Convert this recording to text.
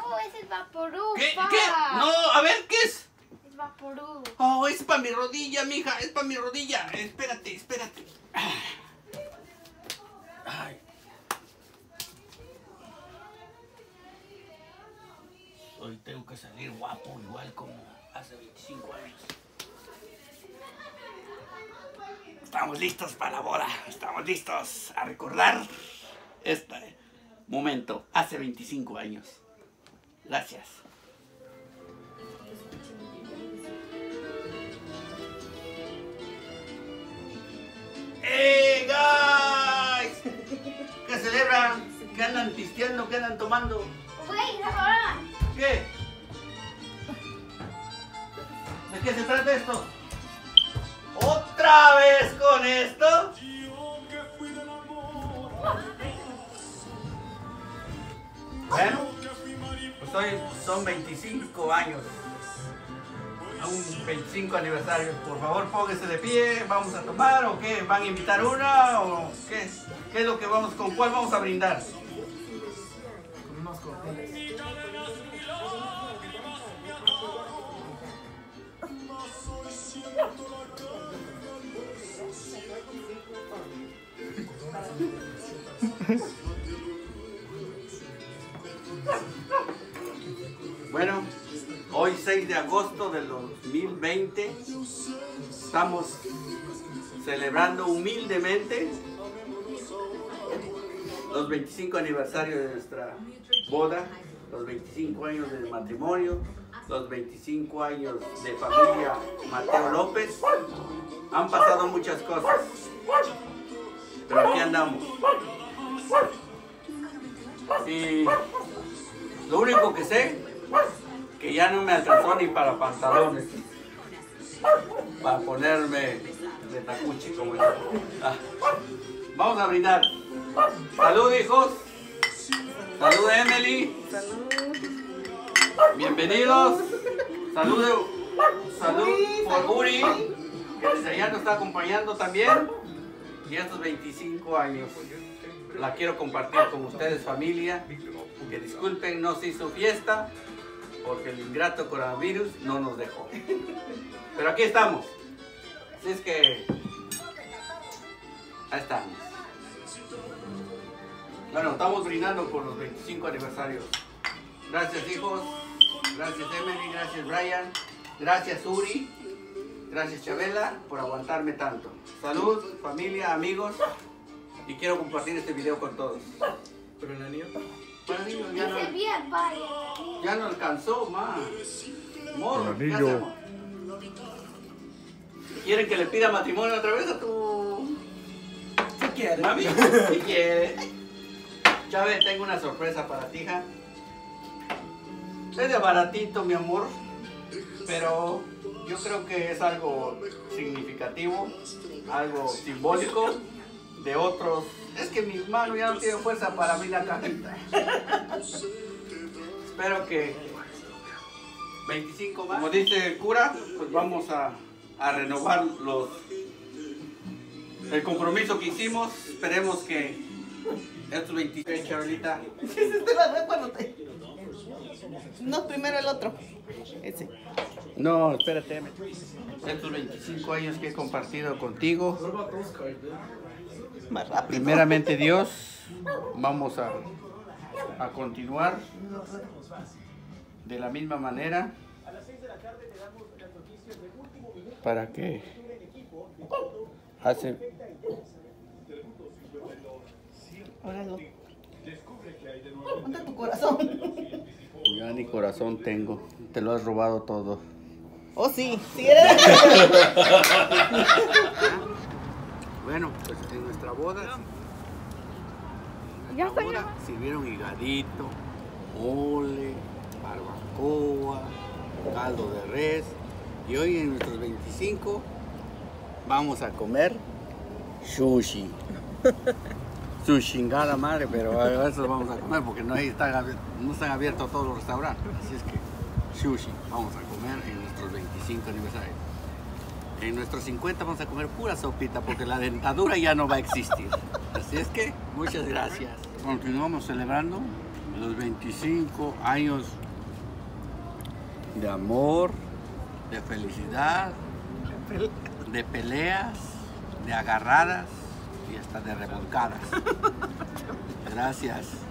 ese es Vaporú. ¿Qué? Pa. ¿Qué? No, a ver, ¿qué es? Es Vaporú. Oh, es para mi rodilla, mija, es para mi rodilla. Espérate, espérate. Ay. Hoy tengo que salir guapo, igual como hace 25 años. Estamos listos para la boda. Estamos listos a recordar este momento hace 25 años. Gracias. ¡Hey, guys! ¿Qué celebran? ¿Qué andan pisteando? ¿Qué andan tomando? Güey, ahora. ¿Qué? ¿De qué se trata esto? ¿Otra vez con esto? Bueno, pues hoy son 25 años. A un 25 aniversario. Por favor, póngase de pie. ¿Vamos a tomar o qué? ¿Van a invitar una o qué? ¿Qué es lo que vamos, con cuál vamos a brindar? Con unos cócteles. Bueno, hoy 6 de agosto del 2020 estamos celebrando humildemente los 25 aniversarios de nuestra boda, los 25 años de matrimonio, los 25 años de familia Mateo López. Han pasado muchas cosas, pero aquí andamos. Y lo único que sé, que ya no me alcanzó ni para pantalones, para ponerme de tacuche como yo. Vamos a brindar. Salud, hijos. Salud, Emily. Bienvenidos. Salud por Uri, que desde allá nos está acompañando también. Y estos 25 años la quiero compartir con ustedes, familia. Que disculpen, no se hizo fiesta porque el ingrato coronavirus no nos dejó. Pero aquí estamos. Así es que ahí estamos. Bueno, estamos brindando por los 25 aniversarios. Gracias, hijos. Gracias, Emily. Gracias, Brian. Gracias, Uri. Gracias, Chabela, por aguantarme tanto. Salud, familia, amigos. Y quiero compartir este video con todos. Pero el anillo. Bueno, niños, ya Dice bien, vaya. ya no alcanzó más. Morro, El ¿qué anillo. hacemos? ¿Quieren que le pida matrimonio otra vez a tu Si quieres. mami? Si quiere. Chávez, tengo una sorpresa para ti, hija. Es de baratito, mi amor, pero yo creo que es algo significativo, algo simbólico de otros. Es que mis manos ya no tienen fuerza para abrir la cajita. Espero que 25 más. Como dice el cura, pues vamos a renovar el compromiso que hicimos. Esperemos que estos 25, Charolita. Te la doy cuando te... No, primero el otro. Ese. No, espérate. Estos 25 años que he compartido contigo. Más rápido. Primeramente Dios, vamos a continuar de la misma manera para que hace Óralo. ¿Dónde tu corazón? ya ni corazón tengo, te lo has robado todo. Oh, sí. Sí eres. Bueno, pues en nuestra boda, Ya fue. sirvieron higadito, mole, barbacoa, caldo de res. Y hoy en nuestros 25 vamos a comer sushi. Su chingada madre, pero eso vamos a comer porque no están abiertos todos los restaurantes. Así es que sushi vamos a comer en nuestros 25 aniversarios. En nuestros 50 vamos a comer pura sopita porque la dentadura ya no va a existir. Así es que muchas gracias. Continuamos celebrando los 25 años de amor, de felicidad, de peleas, de agarradas y hasta de revolcadas. Gracias.